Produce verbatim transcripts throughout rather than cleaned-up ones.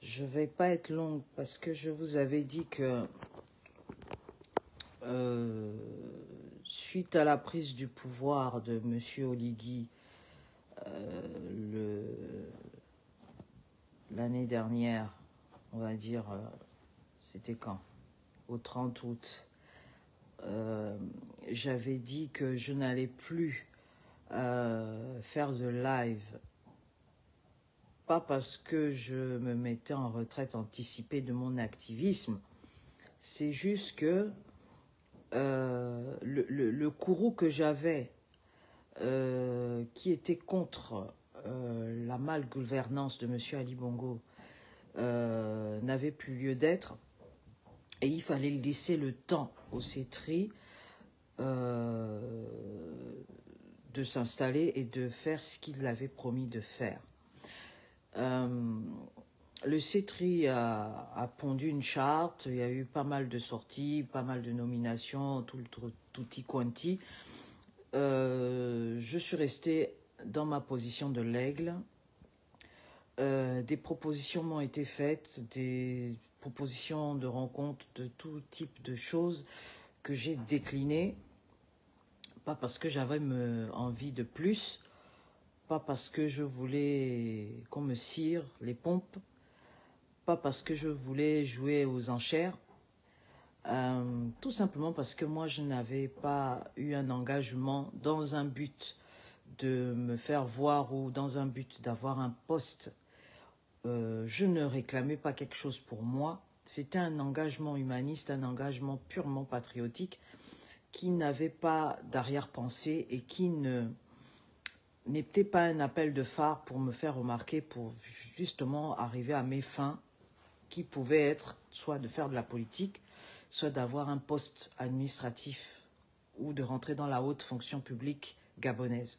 Je ne vais pas être longue parce que je vous avais dit que euh, suite à la prise du pouvoir de M. Oligui euh, l'année dernière, on va dire, euh, c'était quand? Au trente août, euh, j'avais dit que je n'allais plus euh, faire de live. Pas parce que je me mettais en retraite anticipée de mon activisme, c'est juste que euh, le, le, le courroux que j'avais, euh, qui était contre euh, la malgouvernance de M. Ali Bongo, euh, n'avait plus lieu d'être, et il fallait laisser le temps au CETRI euh, de s'installer et de faire ce qu'il avait promis de faire. Euh, le CETRI a, a pondu une charte, il y a eu pas mal de sorties, pas mal de nominations, tout le tutti quanti. Euh, je suis restée dans ma position de l'aigle. Euh, des propositions m'ont été faites, des propositions de rencontres, de tout type de choses que j'ai déclinées. Pas parce que j'avais envie de plus, pas parce que je voulais qu'on me cire les pompes, pas parce que je voulais jouer aux enchères, euh, tout simplement parce que moi je n'avais pas eu un engagement dans un but de me faire voir ou dans un but d'avoir un poste. Euh, je ne réclamais pas quelque chose pour moi, c'était un engagement humaniste, un engagement purement patriotique qui n'avait pas d'arrière-pensée et qui ne n'était pas un appel de phare pour me faire remarquer, pour justement arriver à mes fins, qui pouvaient être soit de faire de la politique, soit d'avoir un poste administratif ou de rentrer dans la haute fonction publique gabonaise.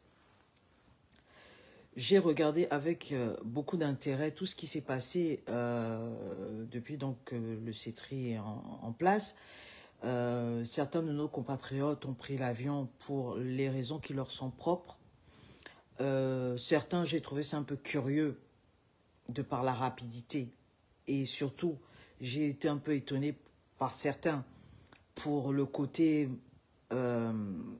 J'ai regardé avec euh, beaucoup d'intérêt tout ce qui s'est passé euh, depuis donc euh, le CETRI est en, en place. Euh, certains de nos compatriotes ont pris l'avion pour les raisons qui leur sont propres. Euh, certains, j'ai trouvé ça un peu curieux de par la rapidité. Et surtout, j'ai été un peu étonnée par certains pour le côté euh,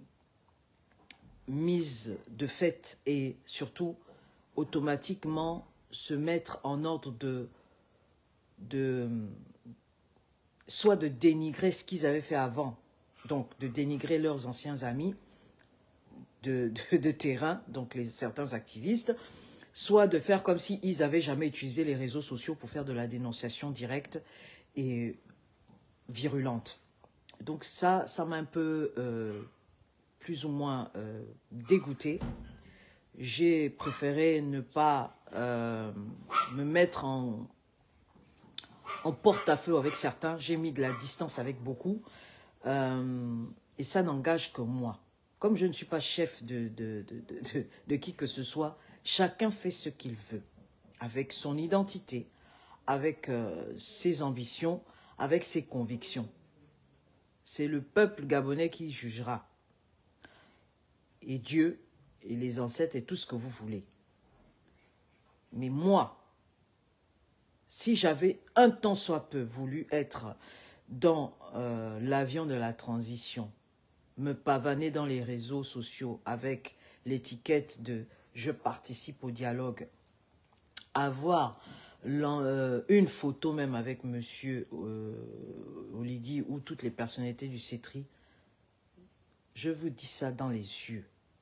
mise de fait et surtout automatiquement se mettre en ordre de, de soit de dénigrer ce qu'ils avaient fait avant, donc de dénigrer leurs anciens amis de, de, de terrain, donc les, certains activistes, soit de faire comme s'ils n'avaient jamais utilisé les réseaux sociaux pour faire de la dénonciation directe et virulente. Donc ça, ça m'a un peu euh, plus ou moins euh, dégoûté. J'ai préféré ne pas euh, me mettre en, en porte-à-feu avec certains. J'ai mis de la distance avec beaucoup. Euh, et ça n'engage que moi. Comme je ne suis pas chef de, de, de, de, de, de qui que ce soit, chacun fait ce qu'il veut, avec son identité, avec euh, ses ambitions, avec ses convictions. C'est le peuple gabonais qui jugera. Et Dieu, et les ancêtres, et tout ce que vous voulez. Mais moi, si j'avais un tant soit peu voulu être dans euh, l'avion de la transition, me pavaner dans les réseaux sociaux avec l'étiquette de « je participe au dialogue », avoir euh, une photo même avec M. Euh, Oligui ou toutes les personnalités du CETRI, je vous dis ça dans les yeux.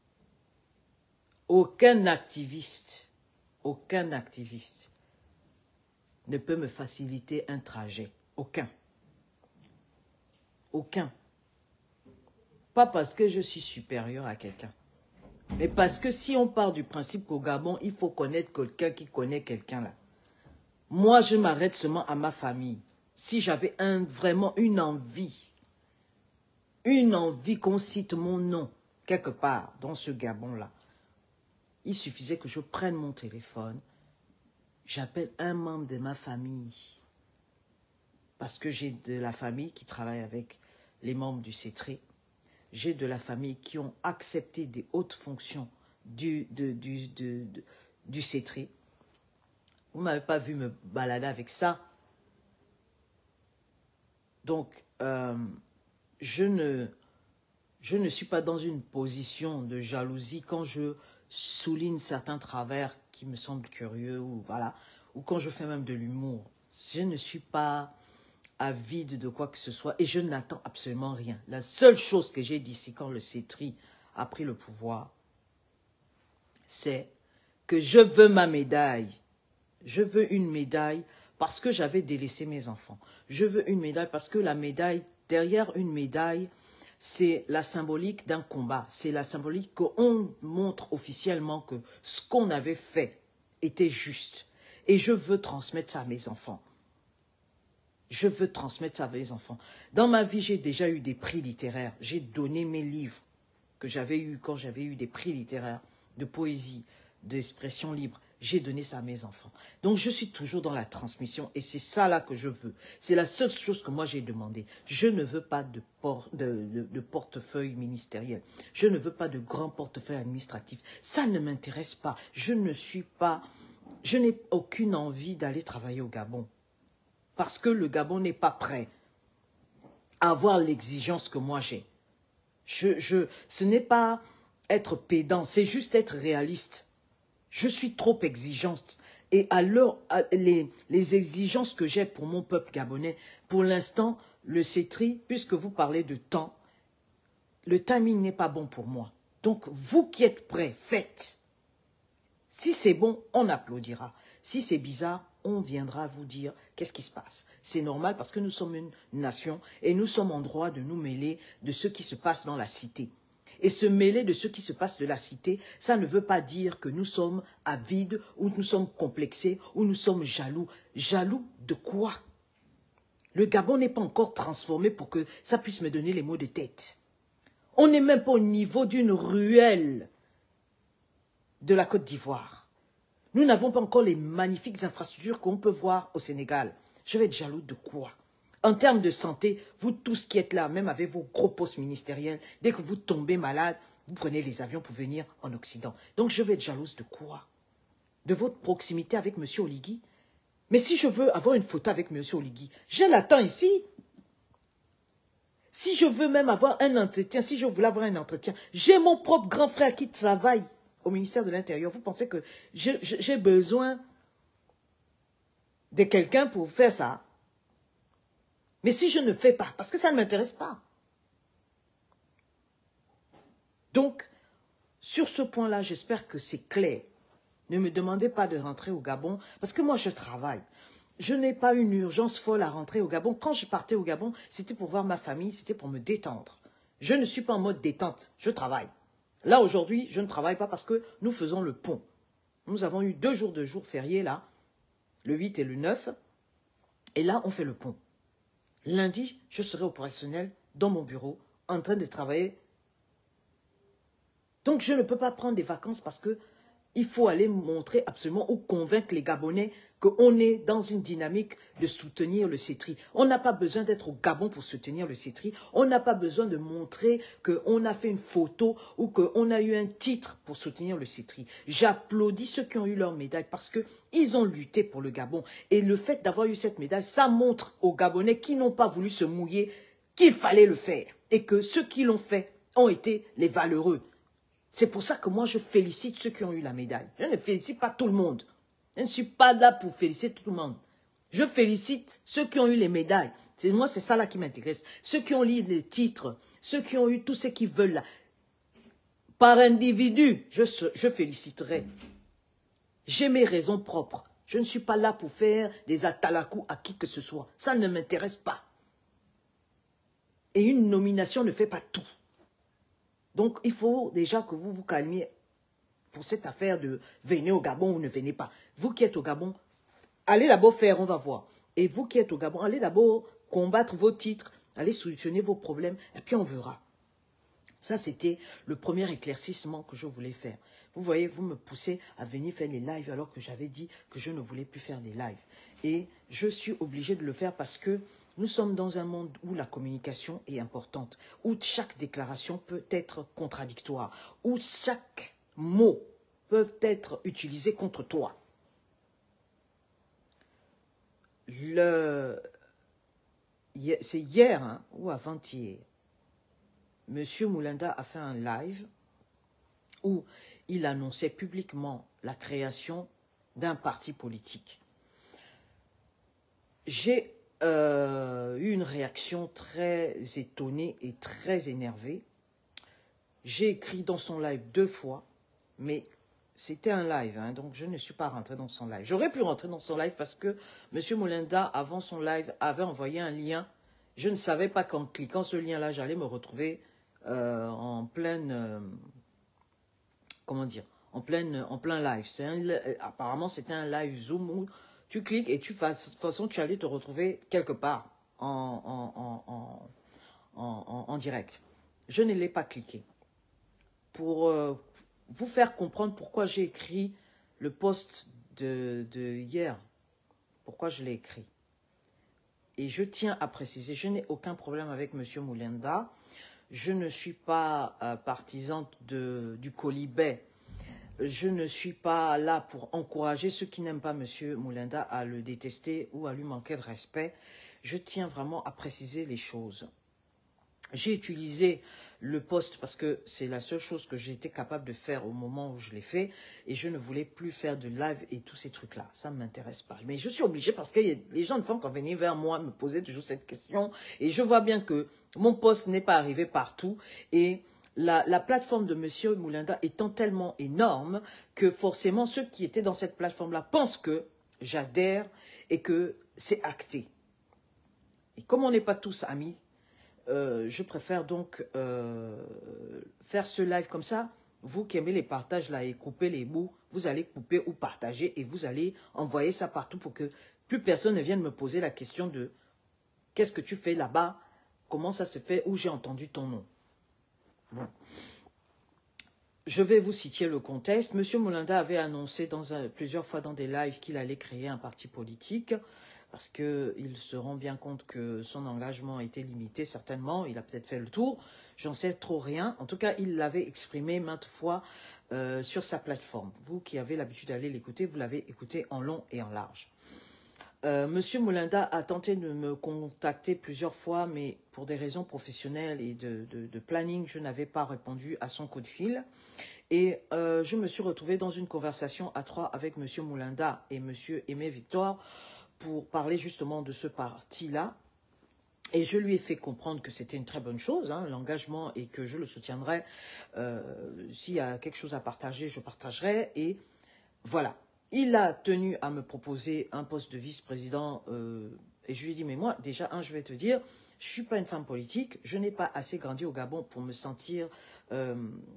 Aucun activiste, aucun activiste ne peut me faciliter un trajet. Aucun. Aucun. Pas parce que je suis supérieur à quelqu'un. Mais parce que si on part du principe qu'au Gabon, il faut connaître quelqu'un qui connaît quelqu'un là. Moi, je m'arrête seulement à ma famille. Si j'avais un, vraiment une envie, une envie qu'on cite mon nom quelque part dans ce Gabon-là, il suffisait que je prenne mon téléphone, j'appelle un membre de ma famille. Parce que j'ai de la famille qui travaille avec les membres du CETRI. J'ai de la famille qui ont accepté des hautes fonctions du, de, du, de, de, du CETRI. Vous ne m'avez pas vu me balader avec ça. Donc, euh, je, ne, je ne suis pas dans une position de jalousie quand je souligne certains travers qui me semblent curieux ou, voilà, ou quand je fais même de l'humour. Je ne suis pas avide de quoi que ce soit et je n'attends absolument rien. La seule chose que j'ai dit ici quand le Cetri a pris le pouvoir, c'est que je veux ma médaille. Je veux une médaille parce que j'avais délaissé mes enfants. Je veux une médaille parce que la médaille, derrière une médaille, c'est la symbolique d'un combat. C'est la symbolique qu'on montre officiellement que ce qu'on avait fait était juste. Et je veux transmettre ça à mes enfants. Je veux transmettre ça à mes enfants. Dans ma vie, j'ai déjà eu des prix littéraires. J'ai donné mes livres que j'avais eus quand j'avais eu des prix littéraires de poésie, d'expression libre. J'ai donné ça à mes enfants. Donc, je suis toujours dans la transmission et c'est ça là que je veux. C'est la seule chose que moi j'ai demandé. Je ne veux pas de, por de, de, de portefeuille ministériel. Je ne veux pas de grand portefeuille administratif. Ça ne m'intéresse pas. Je ne suis pas... Je n'ai aucune envie d'aller travailler au Gabon. Parce que le Gabon n'est pas prêt à avoir l'exigence que moi j'ai. Je, je, ce n'est pas être pédant, c'est juste être réaliste. Je suis trop exigeante. Et à l'heure, les, les exigences que j'ai pour mon peuple gabonais, pour l'instant, le Cetri, puisque vous parlez de temps, le timing n'est pas bon pour moi. Donc, vous qui êtes prêts, faites. Si c'est bon, on applaudira. Si c'est bizarre, on viendra vous dire qu'est-ce qui se passe. C'est normal parce que nous sommes une nation et nous sommes en droit de nous mêler de ce qui se passe dans la cité. Et se mêler de ce qui se passe de la cité, ça ne veut pas dire que nous sommes avides ou nous sommes complexés ou nous sommes jaloux. Jaloux de quoi? Le Gabon n'est pas encore transformé pour que ça puisse me donner les maux de tête. On n'est même pas au niveau d'une ruelle de la Côte d'Ivoire. Nous n'avons pas encore les magnifiques infrastructures qu'on peut voir au Sénégal. Je vais être jaloux de quoi? En termes de santé, vous tous qui êtes là, même avec vos gros postes ministériels, dès que vous tombez malade, vous prenez les avions pour venir en Occident. Donc je vais être jalouse de quoi? De votre proximité avec M. Oligui? Mais si je veux avoir une photo avec M. Oligui, je l'attends ici. Si je veux même avoir un entretien, si je voulais avoir un entretien, j'ai mon propre grand frère qui travaille au ministère de l'Intérieur. Vous pensez que j'ai besoin de quelqu'un pour faire ça? Mais si je ne fais pas, parce que ça ne m'intéresse pas. Donc, sur ce point-là, j'espère que c'est clair. Ne me demandez pas de rentrer au Gabon, parce que moi, je travaille. Je n'ai pas une urgence folle à rentrer au Gabon. Quand je partais au Gabon, c'était pour voir ma famille, c'était pour me détendre. Je ne suis pas en mode détente, je travaille. Là, aujourd'hui, je ne travaille pas parce que nous faisons le pont. Nous avons eu deux jours de jours fériés, là, le huit et le neuf, et là, on fait le pont. Lundi, je serai opérationnel dans mon bureau, en train de travailler. Donc, je ne peux pas prendre des vacances parce que il faut aller montrer absolument ou convaincre les Gabonais qu'on est dans une dynamique de soutenir le Cetri. On n'a pas besoin d'être au Gabon pour soutenir le Cetri. On n'a pas besoin de montrer qu'on a fait une photo ou qu'on a eu un titre pour soutenir le Cetri. J'applaudis ceux qui ont eu leur médaille parce qu'ils ont lutté pour le Gabon. Et le fait d'avoir eu cette médaille, ça montre aux Gabonais qui n'ont pas voulu se mouiller qu'il fallait le faire. Et que ceux qui l'ont fait ont été les valeureux. C'est pour ça que moi, je félicite ceux qui ont eu la médaille. Je ne félicite pas tout le monde. Je ne suis pas là pour féliciter tout le monde. Je félicite ceux qui ont eu les médailles. Moi, c'est ça là qui m'intéresse. Ceux qui ont lu les titres, ceux qui ont eu tout ce qu'ils veulent là. Par individu, je, je féliciterai. J'ai mes raisons propres. Je ne suis pas là pour faire des atalakou à qui que ce soit. Ça ne m'intéresse pas. Et une nomination ne fait pas tout. Donc, il faut déjà que vous vous calmiez pour cette affaire de venez au Gabon ou ne venez pas. Vous qui êtes au Gabon, allez d'abord faire, on va voir. Et vous qui êtes au Gabon, allez d'abord combattre vos titres, allez solutionner vos problèmes, et puis on verra. Ça, c'était le premier éclaircissement que je voulais faire. Vous voyez, vous me poussez à venir faire les lives alors que j'avais dit que je ne voulais plus faire des lives. Et je suis obligée de le faire parce que nous sommes dans un monde où la communication est importante, où chaque déclaration peut être contradictoire, où chaque mot peut être utilisé contre toi. le, c'est hier hein, ou avant-hier, Monsieur Moulinda a fait un live où il annonçait publiquement la création d'un parti politique. J'ai euh, eu une réaction très étonnée et très énervée. J'ai écrit dans son live deux fois, mais c'était un live, hein, donc je ne suis pas rentrée dans son live. J'aurais pu rentrer dans son live parce que M. Moulinda, avant son live, avait envoyé un lien. Je ne savais pas qu'en cliquant ce lien-là, j'allais me retrouver euh, en pleine... Euh, comment dire, en, pleine, en plein live. Un, apparemment, c'était un live Zoom où tu cliques et tu fais, de toute façon, tu allais te retrouver quelque part en, en, en, en, en, en direct. Je ne l'ai pas cliqué. Pour euh, vous faire comprendre pourquoi j'ai écrit le post de, de hier, pourquoi je l'ai écrit. Et je tiens à préciser, je n'ai aucun problème avec M. Moulinda. Je ne suis pas euh, partisane de, du colibet. Je ne suis pas là pour encourager ceux qui n'aiment pas M. Moulinda à le détester ou à lui manquer de respect. Je tiens vraiment à préciser les choses. J'ai utilisé le post parce que c'est la seule chose que j'ai été capable de faire au moment où je l'ai fait et je ne voulais plus faire de live et tous ces trucs-là. Ça ne m'intéresse pas. Mais je suis obligée parce que les gens ne font qu'en venir vers moi me poser toujours cette question et je vois bien que mon post n'est pas arrivé partout et la, la plateforme de M. Moulinda étant tellement énorme que forcément ceux qui étaient dans cette plateforme-là pensent que j'adhère et que c'est acté. Et comme on n'est pas tous amis, Euh, je préfère donc euh, faire ce live comme ça. Vous qui aimez les partages là et couper les bouts, vous allez couper ou partager et vous allez envoyer ça partout pour que plus personne ne vienne me poser la question de qu'est-ce que tu fais là-bas, comment ça se fait, où j'ai entendu ton nom. Bon. Je vais vous citer le contexte. Monsieur Moulinda avait annoncé dans un, plusieurs fois dans des lives qu'il allait créer un parti politique. Parce qu'il se rend bien compte que son engagement était limité, certainement. Il a peut-être fait le tour. J'en sais trop rien. En tout cas, il l'avait exprimé maintes fois euh, sur sa plateforme. Vous qui avez l'habitude d'aller l'écouter, vous l'avez écouté en long et en large. Euh, Monsieur Moulinda a tenté de me contacter plusieurs fois, mais pour des raisons professionnelles et de, de, de planning, je n'avais pas répondu à son coup de fil. Et euh, je me suis retrouvée dans une conversation à trois avec Monsieur Moulinda et Monsieur Aimé Victor, pour parler justement de ce parti-là. Et je lui ai fait comprendre que c'était une très bonne chose, hein, l'engagement, et que je le soutiendrai. Euh, s'il y a quelque chose à partager, je partagerai. Et voilà. Il a tenu à me proposer un poste de vice-président. Euh, et je lui ai dit, mais moi, déjà, un, je vais te dire, je ne suis pas une femme politique. Je n'ai pas assez grandi au Gabon pour me sentir euh,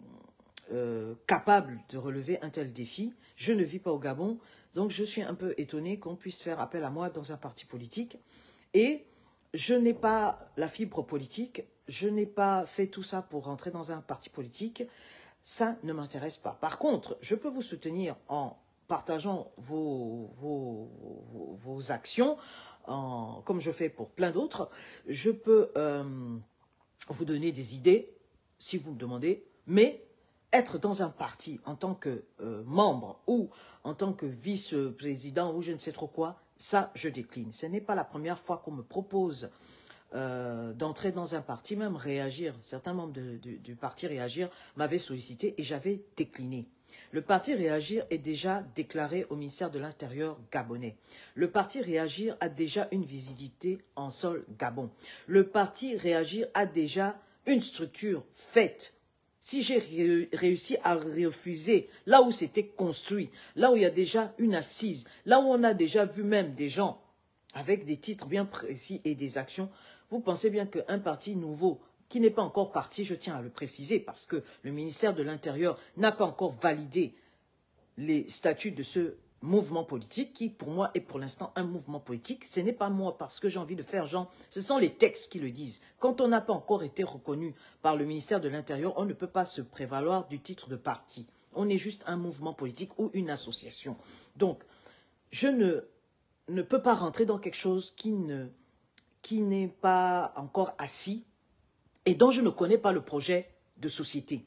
euh, capable de relever un tel défi. Je ne vis pas au Gabon. Donc, je suis un peu étonnée qu'on puisse faire appel à moi dans un parti politique. Et je n'ai pas la fibre politique. Je n'ai pas fait tout ça pour rentrer dans un parti politique. Ça ne m'intéresse pas. Par contre, je peux vous soutenir en partageant vos, vos, vos, vos actions, en, comme je fais pour plein d'autres. Je peux euh, vous donner des idées, si vous me demandez, mais être dans un parti en tant que euh, membre ou en tant que vice-président ou je ne sais trop quoi, ça, je décline. Ce n'est pas la première fois qu'on me propose euh, d'entrer dans un parti, même réagir. Certains membres de, de, du parti Réagir m'avaient sollicité et j'avais décliné. Le parti Réagir est déjà déclaré au ministère de l'Intérieur gabonais. Le parti Réagir a déjà une visibilité en sol Gabon. Le parti Réagir a déjà une structure faite. Si j'ai réussi à refuser là où c'était construit, là où il y a déjà une assise, là où on a déjà vu même des gens avec des titres bien précis et des actions, vous pensez bien qu'un parti nouveau qui n'est pas encore parti, je tiens à le préciser parce que le ministère de l'Intérieur n'a pas encore validé les statuts de ce mouvement politique qui, pour moi, est pour l'instant un mouvement politique. Ce n'est pas moi parce que j'ai envie de faire genre, ce sont les textes qui le disent. Quand on n'a pas encore été reconnu par le ministère de l'Intérieur, on ne peut pas se prévaloir du titre de parti. On est juste un mouvement politique ou une association. Donc, je ne, ne peux pas rentrer dans quelque chose qui ne, qui n'est pas encore assis et dont je ne connais pas le projet de société.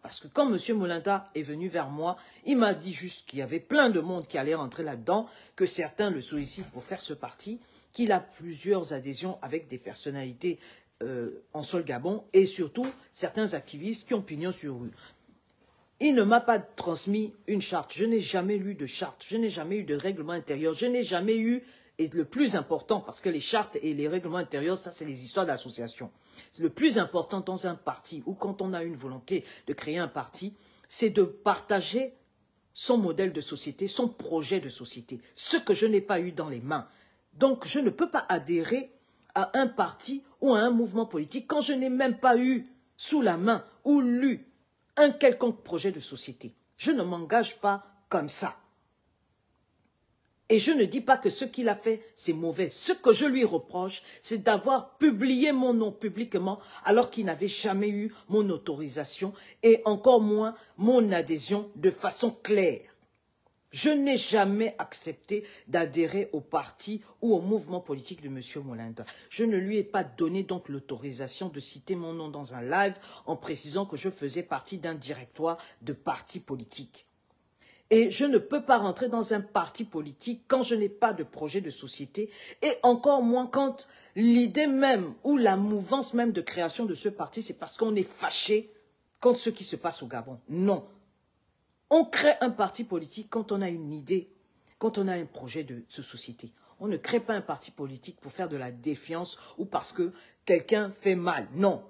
Parce que quand M. Molinda est venu vers moi, il m'a dit juste qu'il y avait plein de monde qui allait rentrer là-dedans, que certains le sollicitent pour faire ce parti, qu'il a plusieurs adhésions avec des personnalités euh, en sol Gabon et surtout certains activistes qui ont pignon sur rue. Il ne m'a pas transmis une charte. Je n'ai jamais lu de charte. Je n'ai jamais eu de règlement intérieur. Je n'ai jamais eu, et le plus important, parce que les chartes et les règlements intérieurs, ça c'est les histoires d'association. Le plus important dans un parti, ou quand on a une volonté de créer un parti, c'est de partager son modèle de société, son projet de société. Ce que je n'ai pas eu dans les mains. Donc je ne peux pas adhérer à un parti ou à un mouvement politique quand je n'ai même pas eu sous la main ou lu un quelconque projet de société. Je ne m'engage pas comme ça. Et je ne dis pas que ce qu'il a fait, c'est mauvais. Ce que je lui reproche, c'est d'avoir publié mon nom publiquement alors qu'il n'avait jamais eu mon autorisation et encore moins mon adhésion de façon claire. Je n'ai jamais accepté d'adhérer au parti ou au mouvement politique de M. Molinda. Je ne lui ai pas donné donc l'autorisation de citer mon nom dans un live en précisant que je faisais partie d'un directoire de parti politique. Et je ne peux pas rentrer dans un parti politique quand je n'ai pas de projet de société et encore moins quand l'idée même ou la mouvance même de création de ce parti, c'est parce qu'on est fâché contre ce qui se passe au Gabon. Non. On crée un parti politique quand on a une idée, quand on a un projet de, de société. On ne crée pas un parti politique pour faire de la défiance ou parce que quelqu'un fait mal. Non.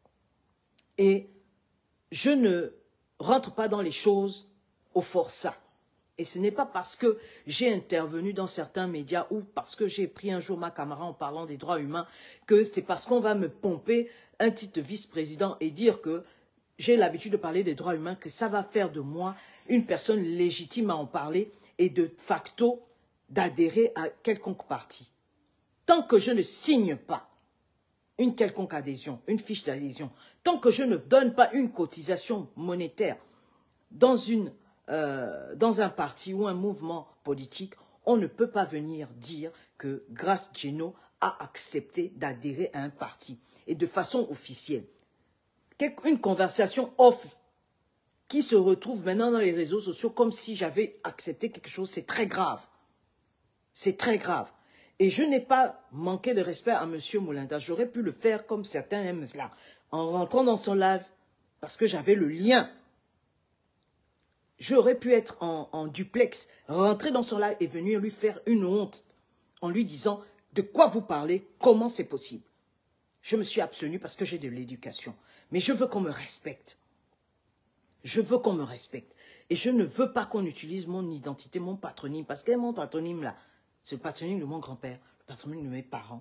Et je ne rentre pas dans les choses au forçat. Et ce n'est pas parce que j'ai intervenu dans certains médias ou parce que j'ai pris un jour ma caméra en parlant des droits humains que c'est parce qu'on va me pomper un titre de vice-président et dire que j'ai l'habitude de parler des droits humains, que ça va faire de moi une personne légitime à en parler et de facto d'adhérer à quelconque parti. Tant que je ne signe pas une quelconque adhésion, une fiche d'adhésion, tant que je ne donne pas une cotisation monétaire dans, une, euh, dans un parti ou un mouvement politique, on ne peut pas venir dire que Grace Geno a accepté d'adhérer à un parti et de façon officielle. Une conversation off qui se retrouve maintenant dans les réseaux sociaux comme si j'avais accepté quelque chose, c'est très grave. C'est très grave. Et je n'ai pas manqué de respect à M. Molinda. J'aurais pu le faire comme certains aiment là, en rentrant dans son live, parce que j'avais le lien. J'aurais pu être en, en duplex, rentrer dans son live et venir lui faire une honte, en lui disant de quoi vous parlez, comment c'est possible. Je me suis abstenu parce que j'ai de l'éducation. Mais je veux qu'on me respecte. Je veux qu'on me respecte. Et je ne veux pas qu'on utilise mon identité, mon patronyme. Parce que mon patronyme, là, c'est le patronyme de mon grand-père, le patronyme de mes parents.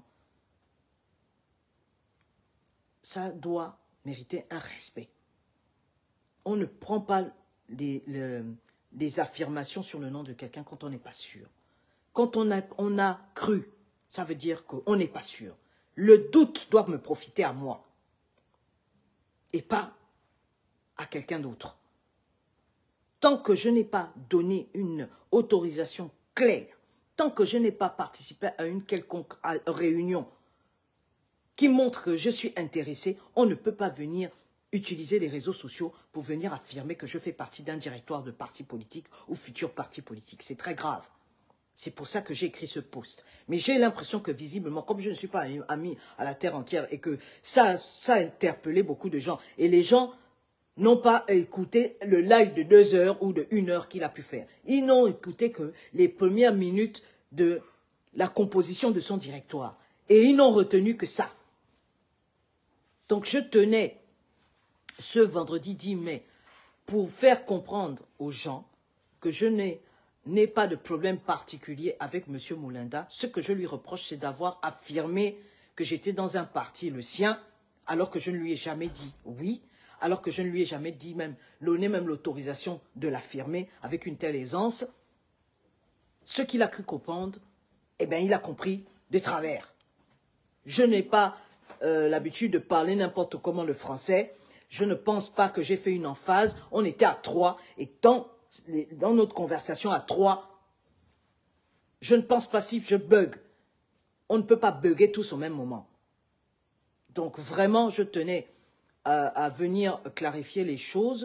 Ça doit mériter un respect. On ne prend pas les, les, les affirmations sur le nom de quelqu'un quand on n'est pas sûr. Quand on a, on a cru, ça veut dire qu'on n'est pas sûr. Le doute doit me profiter à moi. Et pas à quelqu'un d'autre. Tant que je n'ai pas donné une autorisation claire, tant que je n'ai pas participé à une quelconque réunion qui montre que je suis intéressé, on ne peut pas venir utiliser les réseaux sociaux pour venir affirmer que je fais partie d'un directoire de parti politique ou futur parti politique. C'est très grave. C'est pour ça que j'ai écrit ce post. Mais j'ai l'impression que visiblement, comme je ne suis pas ami à la terre entière et que ça, ça a interpellé beaucoup de gens. Et les gens n'ont pas écouté le live de deux heures ou de une heure qu'il a pu faire. Ils n'ont écouté que les premières minutes de la composition de son directoire. Et ils n'ont retenu que ça. Donc je tenais ce vendredi dix mai pour faire comprendre aux gens que je n'ai n'ai pas de problème particulier avec M. Molinda. Ce que je lui reproche, c'est d'avoir affirmé que j'étais dans un parti, le sien, alors que je ne lui ai jamais dit oui, alors que je ne lui ai jamais dit même, donné même l'autorisation de l'affirmer avec une telle aisance. Ce qu'il a cru comprendre, eh bien, il a compris de travers. Je n'ai pas euh, l'habitude de parler n'importe comment le français. Je ne pense pas que j'ai fait une emphase. On était à trois et tant... Dans notre conversation à trois, je ne pense pas si je bug. On ne peut pas bugger tous au même moment. Donc vraiment, je tenais à, à venir clarifier les choses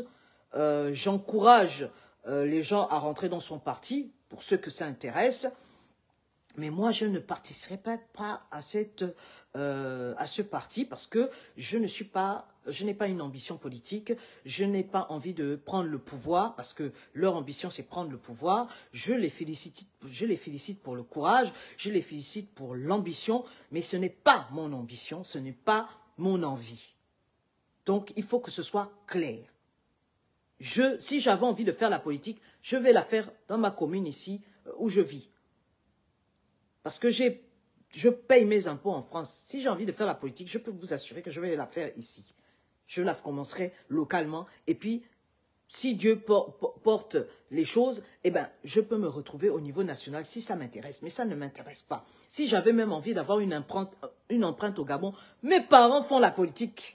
Euh, J'encourage euh, les gens à rentrer dans son parti, pour ceux que ça intéresse. Mais moi, je ne participerai pas, pas à, cette, euh, à ce parti parce que je ne suis pas, je n'ai pas une ambition politique. Je n'ai pas envie de prendre le pouvoir parce que leur ambition, c'est prendre le pouvoir. Je les félicite, je les félicite pour le courage, je les félicite pour l'ambition, mais ce n'est pas mon ambition, ce n'est pas mon envie. Donc, il faut que ce soit clair. Je, si j'avais envie de faire la politique, je vais la faire dans ma commune ici où je vis. Parce que j'ai, je paye mes impôts en France. Si j'ai envie de faire la politique, je peux vous assurer que je vais la faire ici. Je la commencerai localement. Et puis, si Dieu porte les choses, eh ben, je peux me retrouver au niveau national si ça m'intéresse. Mais ça ne m'intéresse pas. Si j'avais même envie d'avoir une empreinte, une empreinte au Gabon, mes parents font la politique.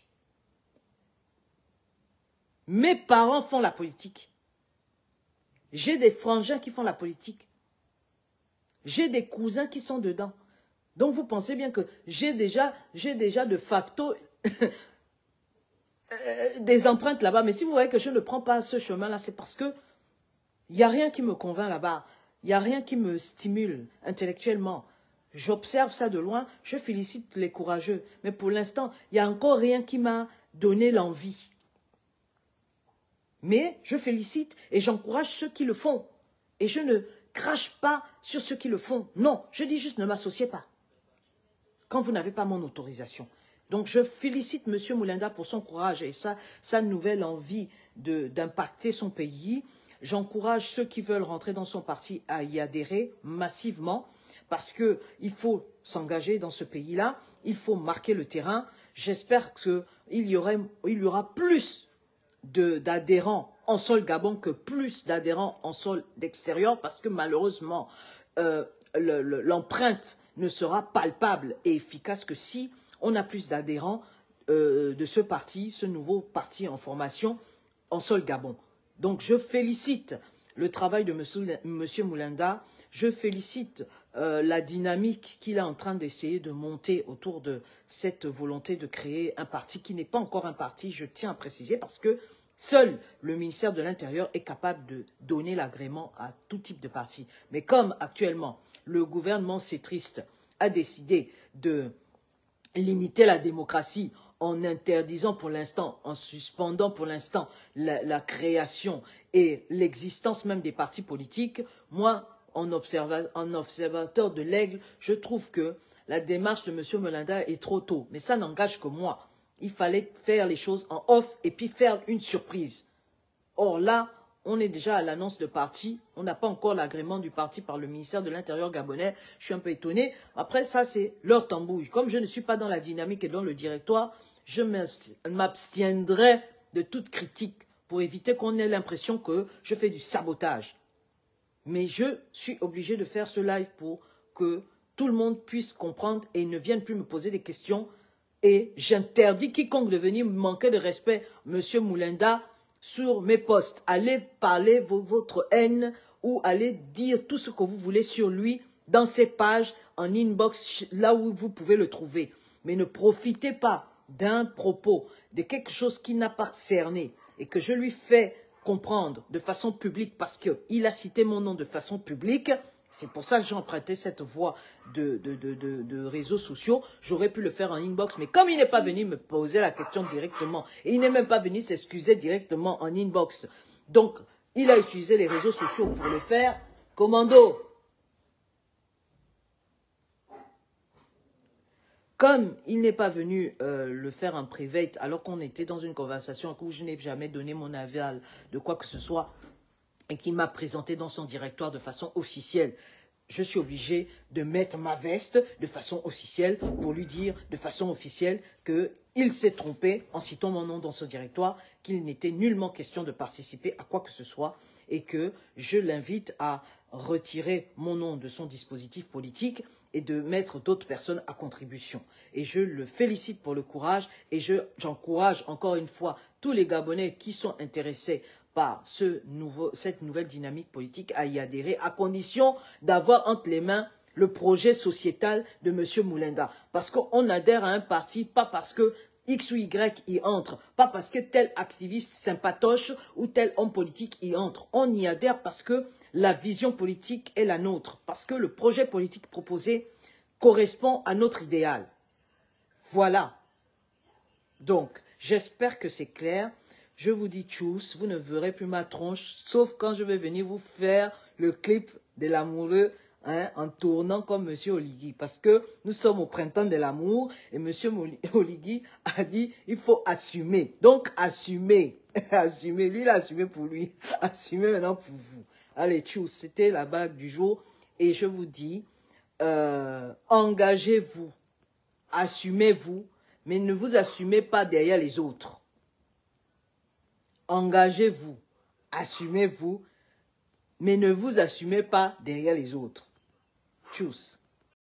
Mes parents font la politique. J'ai des frangins qui font la politique. J'ai des cousins qui sont dedans. Donc, vous pensez bien que j'ai déjà, j'ai déjà de facto des empreintes là-bas. Mais si vous voyez que je ne prends pas ce chemin-là, c'est parce que il n'y a rien qui me convainc là-bas. Il n'y a rien qui me stimule intellectuellement. J'observe ça de loin. Je félicite les courageux. Mais pour l'instant, il n'y a encore rien qui m'a donné l'envie. Mais je félicite et j'encourage ceux qui le font. Et je ne crache pas sur ceux qui le font. Non, je dis juste ne m'associez pas. Quand vous n'avez pas mon autorisation. Donc je félicite M. Moulinda pour son courage et sa, sa nouvelle envie d'impacter son pays. J'encourage ceux qui veulent rentrer dans son parti à y adhérer massivement parce qu'il faut s'engager dans ce pays-là. Il faut marquer le terrain. J'espère qu'il y, il y aura plus d'adhérents en sol Gabon que plus d'adhérents en sol d'extérieur parce que malheureusement, euh, l'empreinte ne sera palpable et efficace que si on a plus d'adhérents euh, de ce parti, ce nouveau parti en formation en sol Gabon. Donc je félicite le travail de M. Moulinda, je félicite euh, la dynamique qu'il est en train d'essayer de monter autour de cette volonté de créer un parti qui n'est pas encore un parti, je tiens à préciser, parce que seul le ministère de l'Intérieur est capable de donner l'agrément à tout type de parti. Mais comme actuellement, le gouvernement centriste a décidé de limiter la démocratie en interdisant pour l'instant, en suspendant pour l'instant la, la création et l'existence même des partis politiques, moi, en, observa, en observateur de l'Aigle, je trouve que la démarche de M. Moulinda est trop tôt. Mais ça n'engage que moi. Il fallait faire les choses en off et puis faire une surprise. Or là, on est déjà à l'annonce de parti. On n'a pas encore l'agrément du parti par le ministère de l'Intérieur gabonais. Je suis un peu étonné. Après, ça, c'est leur tambouille. Comme je ne suis pas dans la dynamique et dans le directoire, je m'abstiendrai de toute critique pour éviter qu'on ait l'impression que je fais du sabotage. Mais je suis obligé de faire ce live pour que tout le monde puisse comprendre et ne vienne plus me poser des questions. Et j'interdis quiconque de venir me manquer de respect, M. Moulinda, sur mes posts. Allez parler votre haine ou allez dire tout ce que vous voulez sur lui dans ses pages, en inbox, là où vous pouvez le trouver. Mais ne profitez pas d'un propos, de quelque chose qui n'a pas cerné et que je lui fais comprendre de façon publique parce qu'il a cité mon nom de façon publique. C'est pour ça que j'ai emprunté cette voie de, de, de, de, de réseaux sociaux. J'aurais pu le faire en inbox, mais comme il n'est pas venu me poser la question directement, et il n'est même pas venu s'excuser directement en inbox, donc il a utilisé les réseaux sociaux pour le faire. Commando. Comme il n'est pas venu euh, le faire en private, alors qu'on était dans une conversation où je n'ai jamais donné mon aval de quoi que ce soit, et qui m'a présenté dans son directoire de façon officielle, je suis obligé de mettre ma veste de façon officielle pour lui dire de façon officielle qu'il s'est trompé en citant mon nom dans son directoire, qu'il n'était nullement question de participer à quoi que ce soit et que je l'invite à retirer mon nom de son dispositif politique et de mettre d'autres personnes à contribution. Et je le félicite pour le courage et j'encourage encore une fois tous les Gabonais qui sont intéressés par ce nouveau, cette nouvelle dynamique politique à y adhérer, à condition d'avoir entre les mains le projet sociétal de M. Moulinda. Parce qu'on adhère à un parti, pas parce que X ou Y y entre. Pas parce que tel activiste sympatoche ou tel homme politique y entre. On y adhère parce que la vision politique est la nôtre. Parce que le projet politique proposé correspond à notre idéal. Voilà. Donc, j'espère que c'est clair. Je vous dis tchuss, vous ne verrez plus ma tronche, sauf quand je vais venir vous faire le clip de l'amoureux, hein, en tournant comme Monsieur Oligui. Parce que nous sommes au printemps de l'amour et Monsieur Oligui a dit il faut assumer. Donc, assumez. Assumez. Lui, il a assumé pour lui. Assumez maintenant pour vous. Allez, tchuss, c'était la bague du jour. Et je vous dis, euh, engagez-vous. Assumez-vous. Mais ne vous assumez pas derrière les autres. Engagez-vous, assumez-vous, mais ne vous assumez pas derrière les autres. Tchuss.